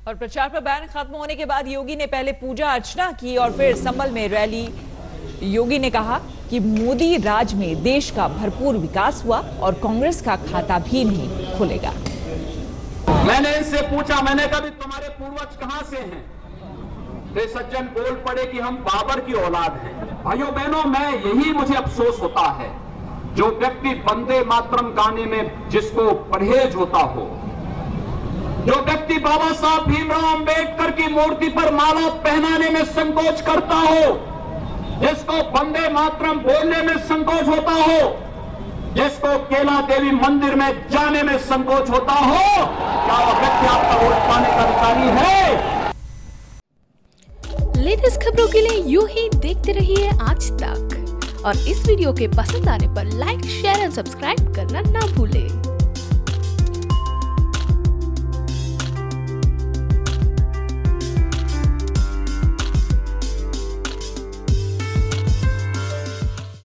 और प्रचार पर बैन खत्म होने के बाद योगी ने पहले पूजा अर्चना की और फिर संभल में रैली। योगी ने कहा कि मोदी राज में देश का भरपूर विकास हुआ और कांग्रेस का खाता भी नहीं खुलेगा। मैंने इनसे पूछा, मैंने कहा तुम्हारे पूर्वज कहां से हैं? वे सज्जन बोल पड़े कि हम बाबर की औलाद हैं। भाइयों बहनों, मैं यही मुझे अफसोस होता है, जो व्यक्ति वंदे मातरम गाने में जिसको परहेज होता हो, जो व्यक्ति बाबा साहब भीमराव अंबेडकर की मूर्ति पर माला पहनाने में संकोच करता हो, जिसको वंदे मातरम बोलने में संकोच होता हो, जिसको केला देवी मंदिर में जाने में संकोच होता हो, क्या वह व्यक्ति आपका वोट पाने का अधिकारी है? लेटेस्ट खबरों के लिए यूं ही देखते रहिए आज तक और इस वीडियो के पसंद आने पर लाइक, शेयर एंड सब्सक्राइब करना ना भूलें।